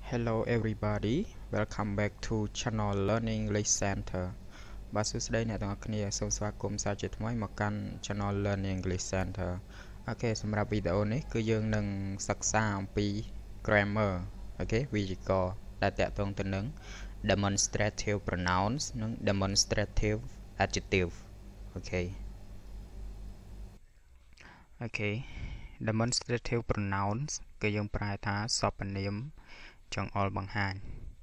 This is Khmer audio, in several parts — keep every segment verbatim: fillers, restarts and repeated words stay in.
Hello everybody, welcome back to channel Learning English Center បាទសួស្តីអ្នកទាំងអស់គ្នាសូមស្វាគមន៍សាជាថ្មីមកកាន់ channel Learning English Center អូខេសម្រាប់វីដេអូនេះគឺយើងនឹងសិក្សាអំពី grammar អូខេវេយ្យាករណ៍ដែលតាក់ទងទៅនឹង demonstrative pronouns និង demonstrative adjective អូខេអូខេ demonstrative pronouns គឺយើងប្រើថាសព្វនាមចង្អុលបង្ហាញ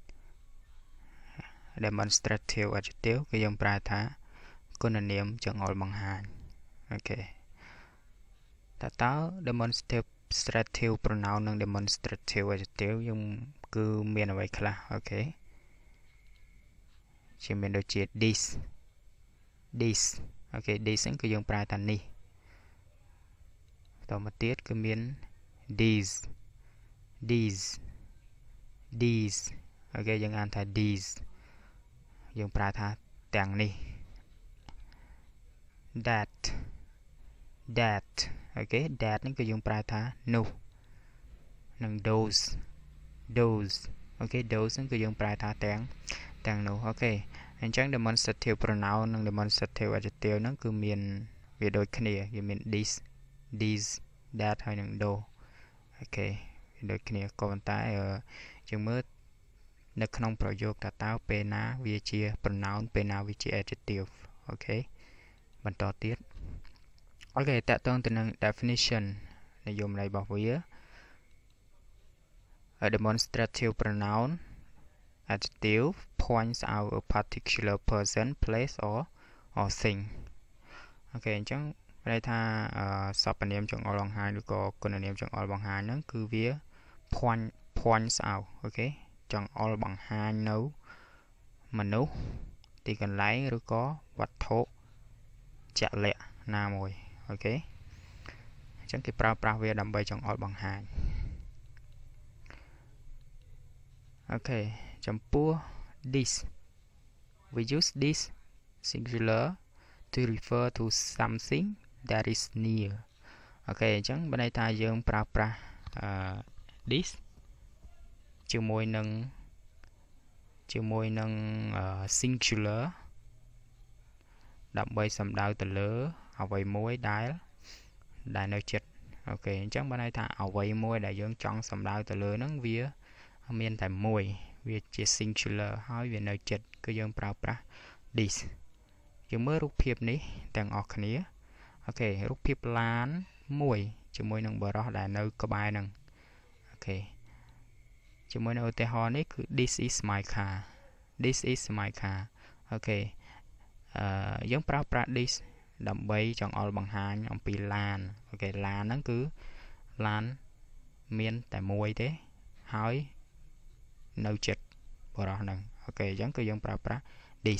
demonstrative adjective គឺយើងប្រើថាគុណនាមចង្អុលបង្ហាញអូខេតើតើ demonstrative pronoun និង demonstrative adjective យើងគឺមានអ្វីខ្លះអូខេជាមានដូចជា this this អូខេ this ហ្នឹងគឺយើងប្រើថានេះតមកទៀតគឺមាន these these these អូខេយើងអានថា these យើងប្រើថាទាំងនេះ that that អូខេ that ហ្នឹងគឺយើងប្រើថានោះនិង those those អូខេ those ហ្នឹងគឺយើងប្រើថាទាំងទាំងនោះអូខេអញ្ចឹង demonstrative pronoun និង demonstrative adjective ហ្នឹងគឺមានវាដូចគ្នាវាមាន this these that ហើយនិង those អូខេវាដូចគ្នាក៏ប៉ុន្តែយើងមើលនៅក្នុងប្រយោគតើតើពេលណាវាជា pronoun ពេលណាវាជា adjective អូខេបន្តទៀតអូខេតើតើទៅនឹង definition និយមន័យរបស់វា a demonstrative pronoun adjective points out a particular person place or or thing អូខេអញ្ចឹងន័យថាសព្វនាមចង្អុលបង្ហាញឬក៏គុណនាមចង្អុលបង្ហាញហ្នឹងគឺវា point points out អូខេចង្អុលបង្ហាញនៅមនុស្សទីកន្លែងឬក៏វត្ថុជាក់លាក់ណាមួយអូខេអញ្ចឹងគេប្រើប្រាស់វាដើម្បីចង្អុលបង្ហាញអូខេចំពោះ this we use this singular to refer to something that is near អូខេអញ្ចឹងបើន័យថាយើងប្រើប្រាស់ this ជាមួយនឹងជាមួយនឹង singular ដើម្បីសំដៅទៅលើអ្វីមួយដែលដែលនៅចិត្តអូខេអញ្ចឹងបើន័យថាអ្វីមួយដែលយើងចង់សំដៅទៅលើហ្នឹងវាមានតែមួយវាជា singular ហើយវានៅចិត្តគឺយើងប្រើប្រាស់ this យើងមើលរូបភាពនេះទាំងអស់គ្នាអូខេរូបភាពឡានមួយជាមួយនឹងបរិះដែលនៅក្បែរហ្នឹងអូខេជាមួយនៅឧទាហរណ៍នេះគឺ this is my car this is my car អូខេអឺយើងប្រើប្រាស់ this ដើម្បីចង្អុលបង្ហាញអំពីឡានអូខេឡានហ្នឹងគឺឡានមានតែមួយទេហើយនៅចិត្តបរិះហ្នឹងអូខេអញ្ចឹងគឺយើងប្រើប្រាស់ this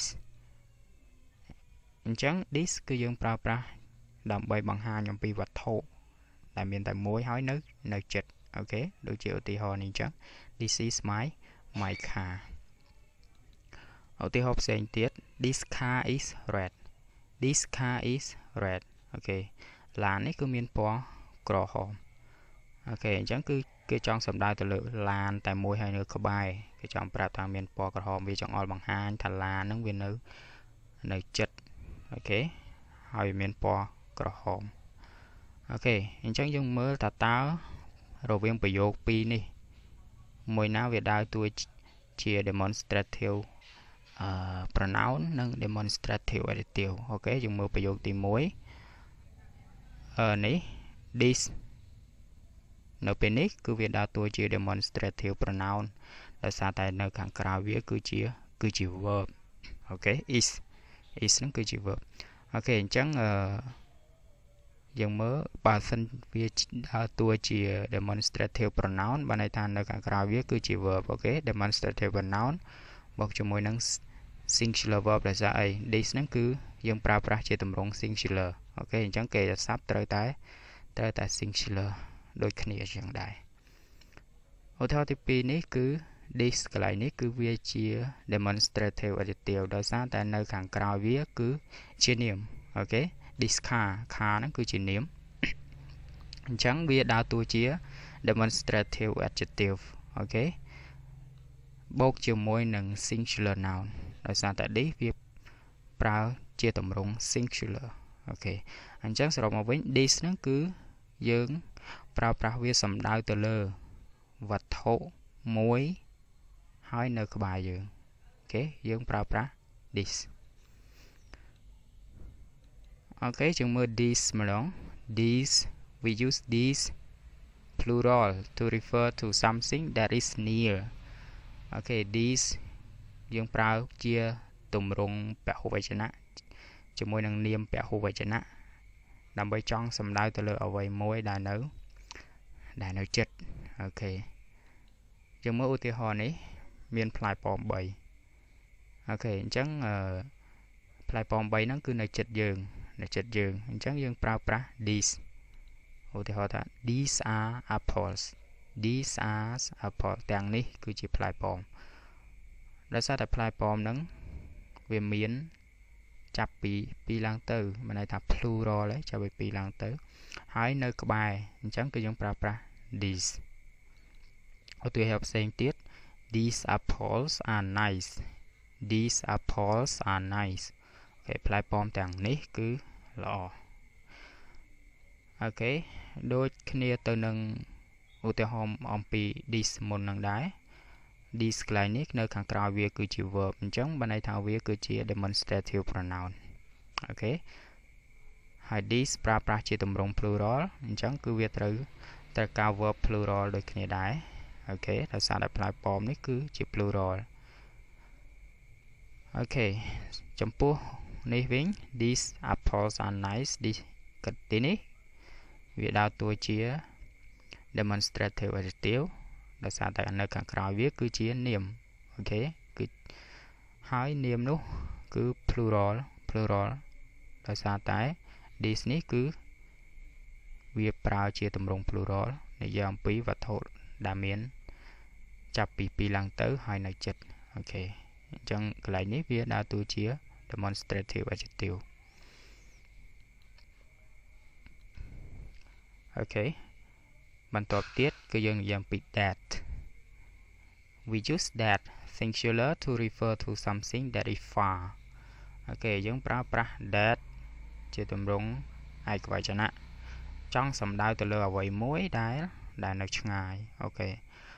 អញ្ចឹង this គឺយើងប្រើប្រាស់ដើម្បីបង្ហាញអំពីវត្ថុដែលមានតែមួយហើយនៅនៅចិត្តអូខេដូចជាឧទាហរណ៍នេះអញ្ចឹង this is my my car ឧទាហរណ៍ផ្សេងទៀត this car is red this car is red អូខេឡាននេះគឺមានពណ៌ក្រហមអូខេអញ្ចឹងគឺគេចង់សំដៅទៅលើឡានតែមួយហើយនៅក្បែរគេចង់ប្រាប់ថាមានពណ៌ក្រហមវាចង់អល់បង្ហាញថាឡានហ្នឹងវានៅនៅចិត្តអូខេហើយមានពណ៌ក្រហមអូខេអញ្ចឹងយើងមើលតើតើរវាងប្រយោគពីរនេះមួយណាវាដើរតួជា demonstrative uh, pronoun និង demonstrative adjective អូខេយើងមើលប្រយោគទីមួយអឺនេះ this នៅពេលនេះគឺវាដើរតួជា demonstrative pronoun ដោយសារតែនៅខាងក្រៅវាគឺជាគឺជា verb អូខេ is is ហ្នឹងគឺជា verb អូខេអញ្ចឹងអឺយើងមើលបើសិនវាដើរតួជា demonstrative pronoun បានន័យថានៅខាងក្រៅវាគឺជា verb អូខេ demonstrative pronoun បូកជាមួយនឹង singular verb ដែលស្អី this ហ្នឹងគឺយើងប្រើប្រាស់ជាទម្រង់ singular អូខេអញ្ចឹងគេស័ព្ទត្រូវតែត្រូវតែ singular ដូចគ្នាជាងដែរឧទាហរណ៍ទីពីរនេះគឺ this កន្លែងនេះគឺវាជា demonstrative adjective ដោយសារតែនៅខាងក្រៅវាគឺជានាមអូខេthis car car ហ្នឹងគឺជានាមអញ្ចឹងវាដើរតួជា demonstrative adjective អូខេបូកជាមួយនឹង singular noun ដោយសារតែ this វាប្រើជាទម្រង់ singular អូខេអញ្ចឹងសរុបមកវិញ this ហ្នឹងគឺយើងប្រើប្រាស់វាសំដៅទៅលើវត្ថុមួយហើយនៅក្បែរយើងអូខេយើងប្រើប្រាស់ this អូខេយើងមើល this ម្ដង this we use this plural to refer to something that is near អូខេ this យើងប្រើជាទម្រង់ពហុវចនៈជាមួយនឹងនាមពហុវចនៈដើម្បីចង់សំដៅទៅលើអ្វីមួយដែលនៅដែលនៅជិតអូខេយើងមើលឧទាហរណ៍នេះមានផ្លែប៉ោមបីអូខេអញ្ចឹងអឺផ្លែប៉ោមបីហ្នឹងគឺនៅជិតយើងនៅជិតយើងអញ្ចឹងយើងប្រើប្រាស់ these ឧទាហរណ៍ថា these are apples these are apples ទាំងនេះគឺជាផ្លែប៉ោមដោយសារតែផ្លែប៉ោមហ្នឹងវាមានចាប់ពីពីរឡើងទៅមានន័យថា plural ឯងចាប់ពីពីរឡើងទៅហើយនៅក្បែរអញ្ចឹងគឺយើងប្រើប្រាស់ these ឧទាហរណ៍ផ្សេងទៀត these apples are nice these apples are nice អូខេផ្លែប៉ោមទាំងនេះគឺល្អអូខេដូចគ្នាទៅនឹងឧទាហរណ៍អំពី this មុននឹងដែរ this កន្លែងនេះនៅខាងក្រោយវាគឺជា verb អញ្ចឹងបានន័យថាវាគឺជា demonstrative pronoun អូខេហើយ this ប្រើប្រាស់ជាទម្រង់ plural អញ្ចឹងគឺវាត្រូវត្រូវការ verb plural ដូចគ្នាដែរអូខេដោយសារតែផ្លែប៉ោមនេះគឺជា plural អូខេចំពោះនេះវិញ these apples are nice this កទីនេះវាដើរតួជា demonstrative adjective ដោយសារតែនៅខាងក្រោយវាគឺជានាមអូខេគឺហើយនាមនោះគឺ plural plural ដោយសារតែ this នេះគឺវាប្រើជាទម្រង់ plural និយាយអំពីវត្ថុដែលមានចាប់ពីពីរឡើងទៅហើយនៅជិតអូខេអញ្ចឹងកន្លែងនេះវាដើរតួជា demonstrative adjective អូខេបន្ទាប់ទៀតគឺយើងនិយាយអំពី that we use that singular to refer to something that is far អូខេយើងប្រើប្រាស់ that ជាទម្រង់ឯកវចនៈចង់សំដៅទៅលើអ្វីមួយដែលដែលនៅឆ្ងាយអូខេ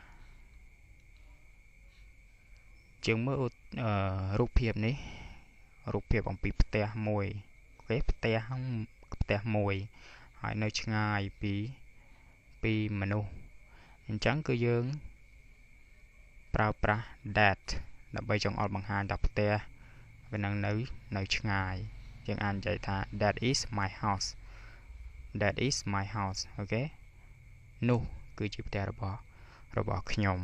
ជាងមើលរូបភាពនេះរូបភាពអំពីផ្ទះមួយអូខេផ្ទះផ្ទះមួយហើយនៅឆ្ងាយពីពីមនុស្សអញ្ចឹងគឺយើងប្រើប្រាស់ that ដើម្បីចង្អុលបង្ហាញថាផ្ទះវានឹងនៅនៅឆ្ងាយយើងអាចនិយាយថា that is my house that is my house អូខេនោះគឺជាផ្ទះរបស់របស់ខ្ញុំ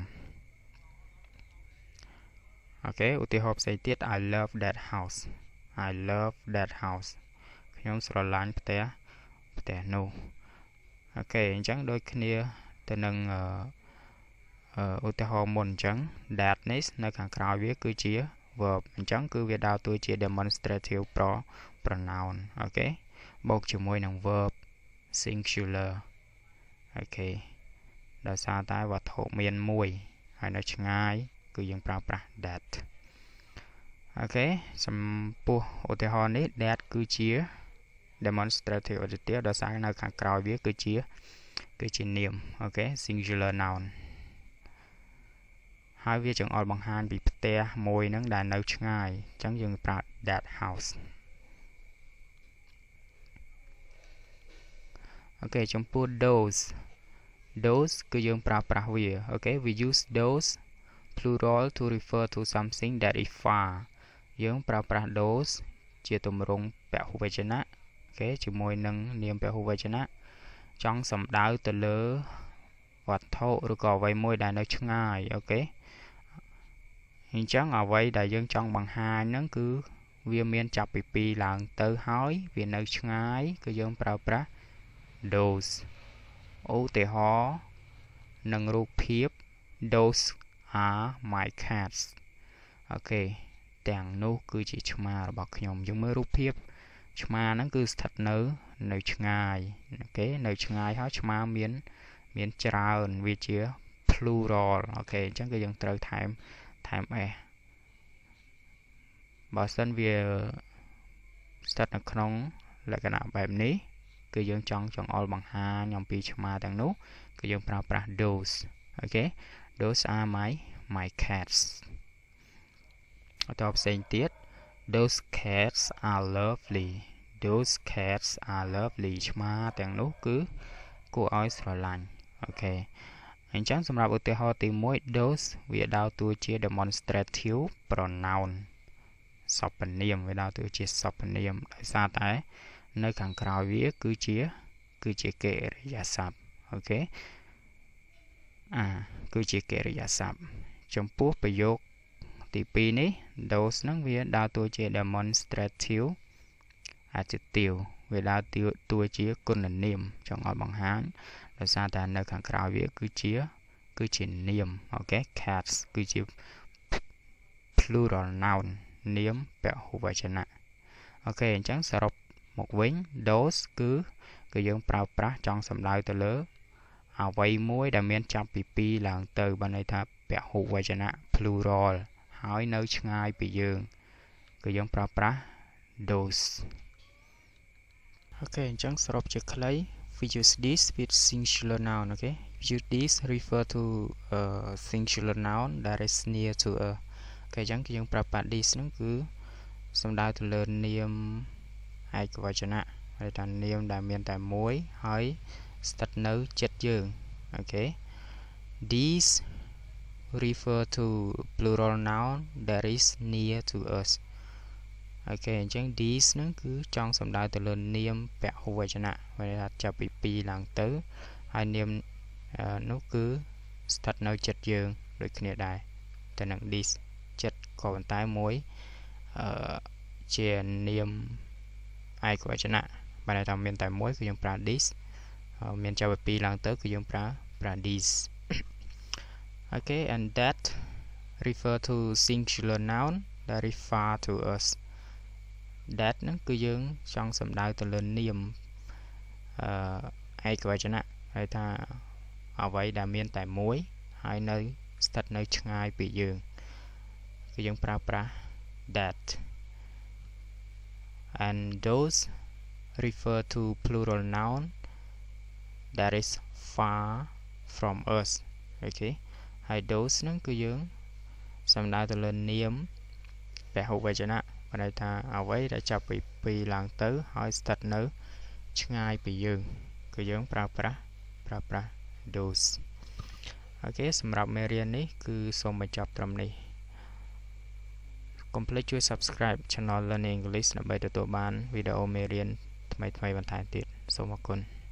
អូខេឧទាហរណ៍ផ្សេងទៀត I love that house I love that house ខ្ញុំស្រឡាញ់ផ្ទះផ្ទះនោះអូខេអញ្ចឹងដូចគ្នាទៅនឹងឧទាហរណ៍មុនអញ្ចឹង that នេះនៅខាងក្រោយវាគឺជា verb អញ្ចឹងគឺវាដើរតួជា demonstrative pronoun អូខេបូកជាមួយនឹង verb singular អូខេដោយសារតែវត្ថុមានមួយហើយនៅឆ្ងាយគឺយើងប្រើប្រាស់ that អូខេចំពោះឧទាហរណ៍នេះ that គឺជា demonstrative adjective ដោយសារនៅខាងក្រោយវាគឺជាគឺជានាមអូខេ singular noun ហើយវាចង្អុលបង្ហាញពីផ្ទះមួយហ្នឹងដែលនៅឆ្ងាយអញ្ចឹងយើងប្រើ that house អូខេចំពោះ those those គឺយើងប្រើប្រាស់វាអូខេ we use those plural to refer to something that is far យើងប្រើប្រាស់ those ជាទម្រង់ពហុវចនៈអូខេជាមួយនឹងនាមពហុវចនៈចង់សំដៅទៅលើវត្ថុឬក៏អ្វីមួយដែលនៅឆ្ងាយអូខេអញ្ចឹងអ្វីដែលយើងចង់បង្ហាញហ្នឹងគឺវាមានចាប់ពីពីរឡើងទៅហើយវានៅឆ្ងាយគឺយើងប្រើប្រាស់ those ឧទាហរណ៍នឹងរូបភាព those are my cats អូខេទាំងនោះគឺជាឆ្មារបស់ខ្ញុំយើងមើលរូបភាពឆ្មាហ្នឹងគឺស្ថិតនៅនៅឆ្ងាយអូខេនៅឆ្ងាយហើយឆ្មាមានមានច្រើនវាជា plural អូខេអញ្ចឹងគឺយើងត្រូវថែមថែម s បើសិនវាស្ថិតនៅក្នុងលក្ខណៈបែបនេះគឺយើងចង់ចង្អុលបង្ហាញអំពីឆ្មាទាំងនោះគឺយើងប្រើប្រាស់ those អូខេ those are my my cats បន្តផ្សេងទៀត those cats are lovely those cats are lovely ឆ្មាទាំងនោះគឺគួរឲ្យស្រឡាញ់អូខេអញ្ចឹងសម្រាប់ឧទាហរណ៍ទីមួយ those វាដើរតួជា demonstrative pronoun សព្វនាមវាដើរតួជាសព្វនាមដោយសារតែនៅខាងក្រោយវាគឺជាគឺជាកិរិយាសព្ទអូខេអាគឺជាកិរិយាសព្ទចំពោះប្រយោគទីពីរនេះ those ហ្នឹងវាដើរតួជា demonstrative adjective វាដើរតួជាគុណនាមចង់ឲ្យបង្ហាញដោយសារតែនៅខាងក្រោយវាគឺជាគឺជានាមអូខេ cats គឺជា plural noun នាមពហុវចនៈអូខេអញ្ចឹងសរុបមកវិញ those គឺគឺយើងប្រើប្រាស់ចង់សំដៅទៅលើអ្វីមួយដែលមានចាប់ពីពីរឡើងទៅបានន័យថាពហុវចនៈ plural ហើយនៅឆ្ងាយពីយើងគឺយើងប្រើប្រាស់ those អូខេអញ្ចឹងសរុបជាខ្លី we use this with singular noun អូខេ use this refer to a singular noun that is near to a អូខេអញ្ចឹងគឺយើងប្រើប្រាស់ this ហ្នឹងគឺសំដៅទៅលើនាមឯកវចនៈហើយថានាមដែលមានតែមួយហើយស្ថិតនៅជិតយើងអូខេ these refer to plural noun that is near to us អូខេអញ្ចឹង these ហ្នឹងគឺចង់សំដៅទៅលើនាមពហុវចនៈមានន័យថាចាប់ពីពីរឡើងទៅហើយនាមនោះគឺស្ថិតនៅជិតយើងដូចគ្នាដែរតែនឹង this ជិតក៏ប៉ុន្តែមួយអឺជានាមឯកវចនៈបានន័យថាមានតែមួយគឺយើងប្រើ this មានចាប់ពីពីរឡើងទៅគឺយើងប្រើប្រើ these okay and that refer to singular noun that is far to us that ហ្នឹងគឺយើងចង់សំដៅទៅលើនាមអឺឯកវចនៈហើយថាអ្វីដែលមានតែមួយហើយនៅស្ថិតនៅឆ្ងាយពីយើងគឺយើងប្រើប្រាស់ that and those refer to plural noun that is far from us អូខេហើយ those ហ្នឹងគឺយើងសំដៅទៅលើនាមពហុវចនៈបានន័យថាអ្វីដែលចាប់ពីពីរឡើងទៅហើយស្ថិតនៅឆ្ងាយពីយើងគឺយើងប្រើប្រាស់ប្រើប្រាស់ those អូខេសម្រាប់មេរៀននេះគឺសូមបញ្ចប់ត្រឹមនេះកុំភ្លេចជួយ Subscribe Channel Learning English ដើម្បីទទួលបានវីដេអូមេរៀនថ្មីៗបន្ថែមទៀតសូមអរគុណ